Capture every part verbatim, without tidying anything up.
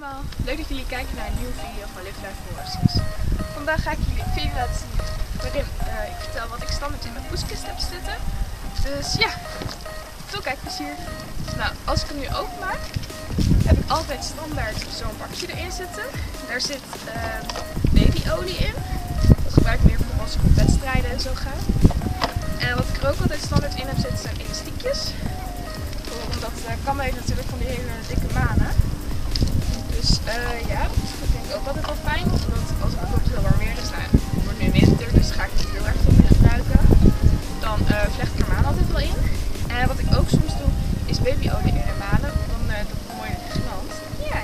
allemaal, leuk dat jullie kijken naar een nieuwe video van Live Life Horses. Vandaag ga ik jullie een video laten zien waarin uh, ik vertel wat ik standaard in mijn poeskist heb zitten. Dus ja, veel kijkplezier. Nou, als ik hem nu openmaak, heb ik altijd standaard zo'n bakje erin zitten. Daar zit uh, babyolie in. Dat gebruik ik meer voor als ik op wedstrijden en zo ga. En wat ik er ook altijd standaard in heb zitten zijn elastiekjes. Omdat uh, Kam heeft natuurlijk van die hele dikke manen. Dus uh, ja, dat vind ik ook altijd wel fijn. Omdat als het bijvoorbeeld heel warm weer is, nou het wordt nu winter, dus ga ik niet heel erg veel meer gebruiken. Dan uh, vlecht ik er maan altijd wel in. En wat ik ook soms doe, is babyolie in de manen. Dan uh, dat het mooi glanst. Ja.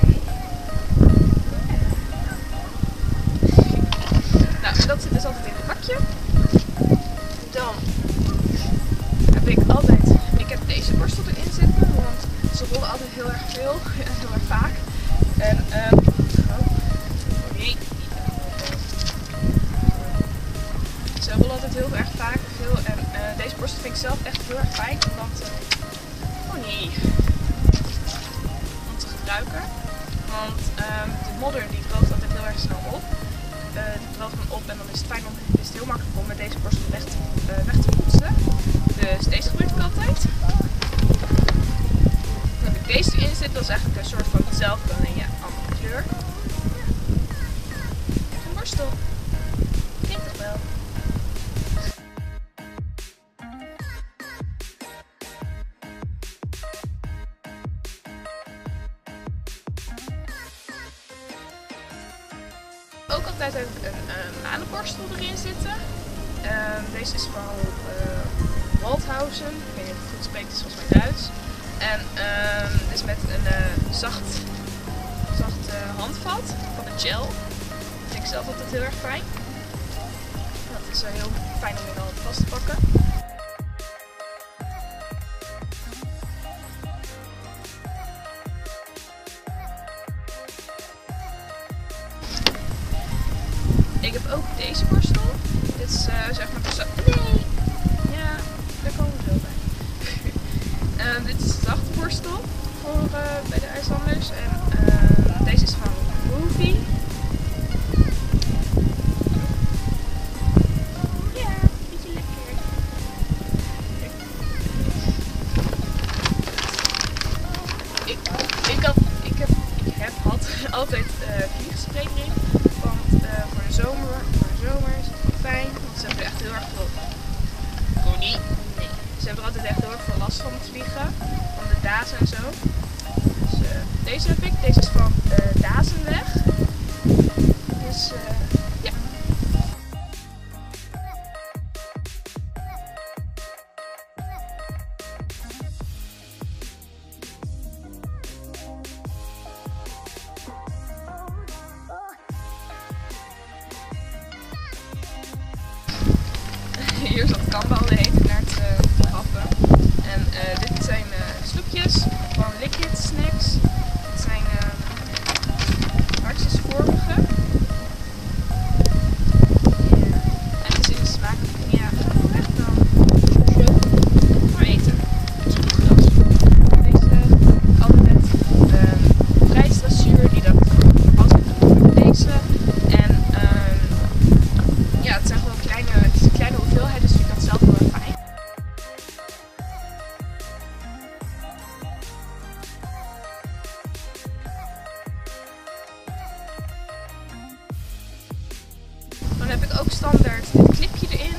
Nou, dat zit dus altijd in het bakje. Dan heb ik altijd, ik heb deze borstel erin zitten, want ze rollen altijd heel erg veel en heel erg vaak. En um, oh, nee. Ze rollen altijd heel erg vaak veel en uh, deze borstel vind ik zelf echt heel erg fijn, want uh, oh nee, om te gebruiken. Want um, de modder die droogt altijd heel erg snel op. Uh, die droogt dan op en dan is het fijn om, is het heel makkelijk om met deze borstel weg te, uh, weg te poetsen. Dus deze gebruik ik altijd. Dan heb ik deze erin zitten, dat is eigenlijk een soort van hetzelfde, alleen ja, andere kleur. Een borstel. Klinkt toch wel? Ook altijd heb ik een uh, manenborstel erin zitten. Uh, deze is van uh, Waldhausen. Ik weet niet of ik het goed spreek, het is volgens mij Duits. En uh, het is met een uh, zacht, zacht uh, handvat van de gel. Dat vind ik zelf altijd heel erg fijn. Dat is uh, heel fijn om in de hand vast te pakken. Ik heb ook deze borstel. Dit is uh, zeg maar de zachte. Nee! Ja, daar komen we zo bij. uh, dit is de zachte borstel voor uh, bij de IJslanders. En uh, deze is van Movie. Ja, beetje lekker. Ik, ik, had, ik, heb, ik heb had altijd uh, vliegspray erin. Want uh, voor de zomer, voor de zomer is het wel fijn, want ze hebben er echt heel erg veel. Oh nee. Nee. Ze hebben er altijd echt heel erg veel last van het vliegen, van de dazen en zo. Dus uh, deze heb ik, deze is van uh, Dazenweg. Dus uh, ja. Hier zat Kamba al de hele tijd naar het uh, grappen. En uh, dit zijn uh, snoepjes van Liquid Snacks. Dit zijn uh, hartjesvormige. Yeah. En het is in de smaak van ja, echt dan maar eten. Zoetgras. Deze uh, altijd met uh, rijstdressuur die dat altijd doet met deze. En uh, ja, het zijn gewoon kleine, het is een kleine hoeveelheid, dus vind ik dat zelf wel fijn. Dan heb ik ook standaard dit clipje erin.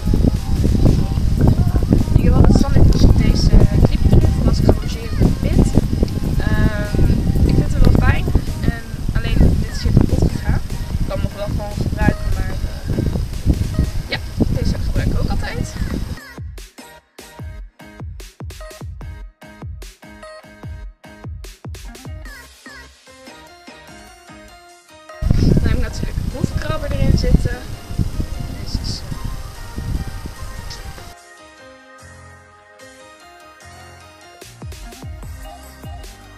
Ik heb altijd standaard deze clipje erin voor als ik ga logeren met wit. Um, ik vind het wel fijn. En alleen dit is hier kapot gegaan. Ik kan hem nog wel gewoon gebruiken, maar uh, ja, deze gebruik ik ook altijd. Dan heb ik natuurlijk een hoefkrabber erin zitten. Deze is uh...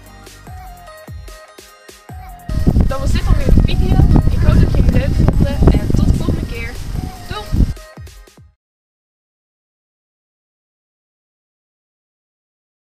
Dan was dit alweer de video. Ik hoop dat jullie het leuk vonden.